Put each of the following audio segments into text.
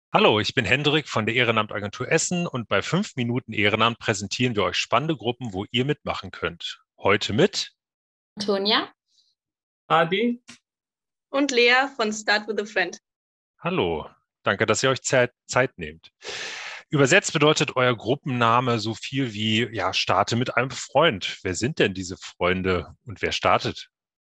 Hallo, ich bin Hendrik von der Ehrenamtagentur Essen und bei 5 Minuten Ehrenamt präsentieren wir euch spannende Gruppen, wo ihr mitmachen könnt. Heute mit Antonia. Adi, Und Lea von Start with a Friend. Hallo, danke, dass ihr euch Zeit nehmt. Übersetzt bedeutet euer Gruppenname so viel wie, ja, starte mit einem Freund. Wer sind denn diese Freunde und wer startet?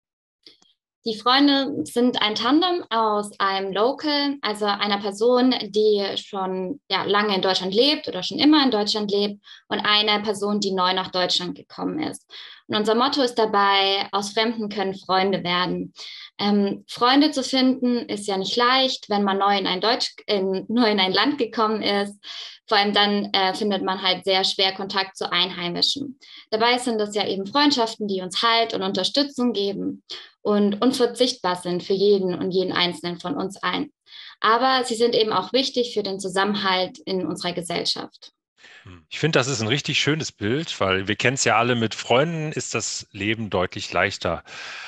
Die Freunde sind ein Tandem aus einem Local, also einer Person, die schon lange in Deutschland lebt oder schon immer in Deutschland lebt, und einer Person, die neu nach Deutschland gekommen ist. Und unser Motto ist dabei: Aus Fremden können Freunde werden. Freunde zu finden ist ja nicht leicht, wenn man neu in ein Land gekommen ist. Vor allem dann findet man halt sehr schwer Kontakt zu Einheimischen. Dabei sind es ja eben Freundschaften, die uns Halt und Unterstützung geben und unverzichtbar sind für jeden und jeden Einzelnen von uns allen. Aber sie sind eben auch wichtig für den Zusammenhalt in unserer Gesellschaft. Ich finde, das ist ein richtig schönes Bild, weil wir kennen es ja alle, mit Freunden ist das Leben deutlich leichter.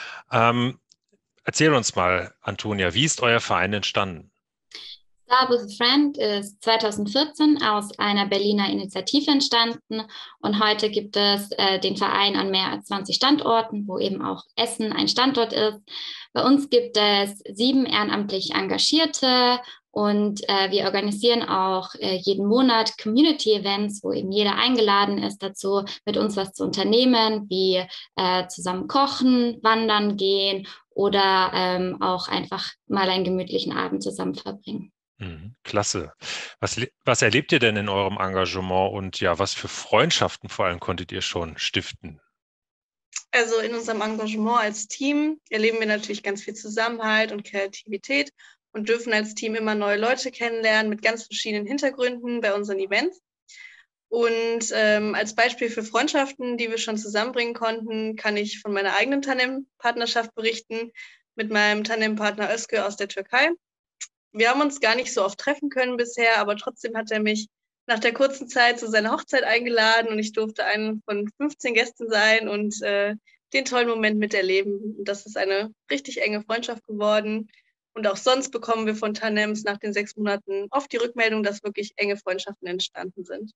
Erzähl uns mal, Antonia, wie ist euer Verein entstanden? Start with a Friend ist 2014 aus einer Berliner Initiative entstanden und heute gibt es den Verein an mehr als 20 Standorten, wo eben auch Essen ein Standort ist. Bei uns gibt es 7 ehrenamtlich Engagierte und wir organisieren auch jeden Monat Community-Events, wo eben jeder eingeladen ist dazu, mit uns was zu unternehmen, wie zusammen kochen, wandern gehen oder auch einfach mal einen gemütlichen Abend zusammen verbringen. Klasse. Was erlebt ihr denn in eurem Engagement und ja, was für Freundschaften vor allem konntet ihr schon stiften? Also in unserem Engagement als Team erleben wir natürlich ganz viel Zusammenhalt und Kreativität und dürfen als Team immer neue Leute kennenlernen mit ganz verschiedenen Hintergründen bei unseren Events. Und als Beispiel für Freundschaften, die wir schon zusammenbringen konnten, kann ich von meiner eigenen Tandem-Partnerschaft berichten mit meinem Tandempartner Özge aus der Türkei. Wir haben uns gar nicht so oft treffen können bisher, aber trotzdem hat er mich nach der kurzen Zeit zu seiner Hochzeit eingeladen und ich durfte einen von 15 Gästen sein und den tollen Moment miterleben. Und das ist eine richtig enge Freundschaft geworden. Und auch sonst bekommen wir von Tandems nach den 6 Monaten oft die Rückmeldung, dass wirklich enge Freundschaften entstanden sind.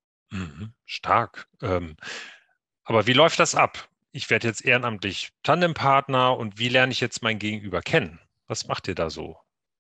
Stark. Aber wie läuft das ab? Ich werde jetzt ehrenamtlich Tandempartner und wie lerne ich jetzt mein Gegenüber kennen? Was macht ihr da so?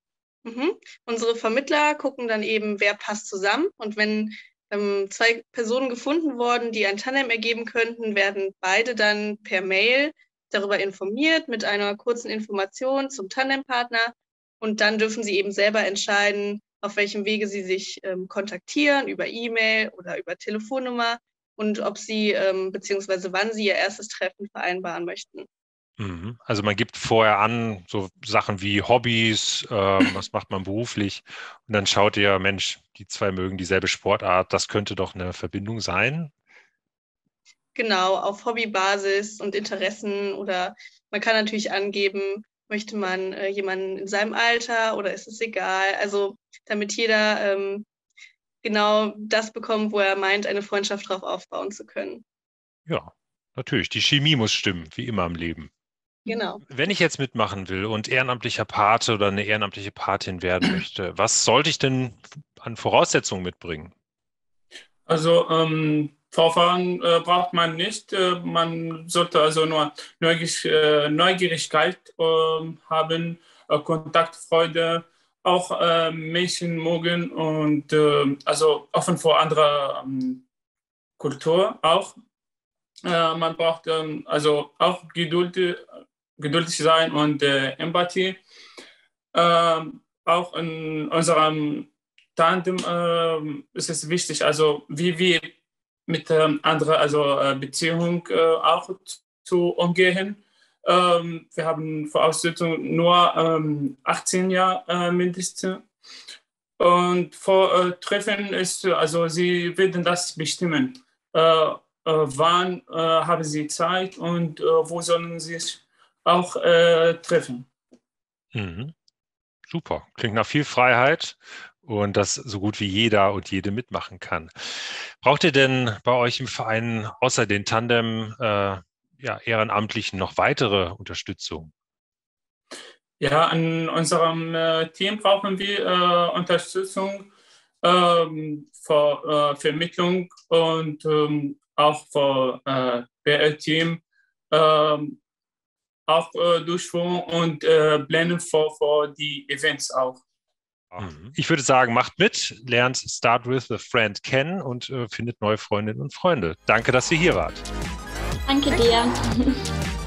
Unsere Vermittler gucken dann eben, wer passt zusammen. Und wenn 2 Personen gefunden wurden, die ein Tandem ergeben könnten, werden beide dann per Mail darüber informiert mit einer kurzen Information zum Tandempartner. Und dann dürfen sie eben selber entscheiden, auf welchem Wege sie sich kontaktieren, über E-Mail oder über Telefonnummer und ob sie beziehungsweise wann sie ihr erstes Treffen vereinbaren möchten. Also man gibt vorher an, so Sachen wie Hobbys, was macht man beruflich, und dann schaut ihr, Mensch, die 2 mögen dieselbe Sportart, das könnte doch eine Verbindung sein. Genau, auf Hobbybasis und Interessen, oder man kann natürlich angeben, möchte man jemanden in seinem Alter oder ist es egal? Also damit jeder genau das bekommt, wo er meint, eine Freundschaft drauf aufbauen zu können. Ja, natürlich, die Chemie muss stimmen, wie immer im Leben. Genau. Wenn ich jetzt mitmachen will und ehrenamtlicher Pate oder eine ehrenamtliche Patin werden möchte, was sollte ich denn an Voraussetzungen mitbringen? also Vorfahren braucht man nicht. Man sollte also nur Neugierigkeit haben, Kontaktfreude, auch Menschen mögen und also offen vor anderer Kultur auch. Man braucht also auch geduldig sein und Empathie. Auch in unserem Tandem ist es wichtig, also wie wir mit anderen also Beziehungen auch zu umgehen. Wir haben Voraussetzungen nur 18 Jahre mindestens. Und vor Treffen ist, also sie werden das bestimmen. Wann haben sie Zeit und wo sollen sie sich auch treffen? Mhm. Super, klingt nach viel Freiheit und dass so gut wie jeder und jede mitmachen kann. Braucht ihr denn bei euch im Verein außer den Tandem ja, Ehrenamtlichen noch weitere Unterstützung? Ja, an unserem Team brauchen wir Unterstützung für Vermittlung und auch für PR-Team, auch Durchführung und Blenden für die Events auch. Ich würde sagen, macht mit, lernt Start with a Friend kennen und findet neue Freundinnen und Freunde. Danke, dass ihr hier wart. Danke dir.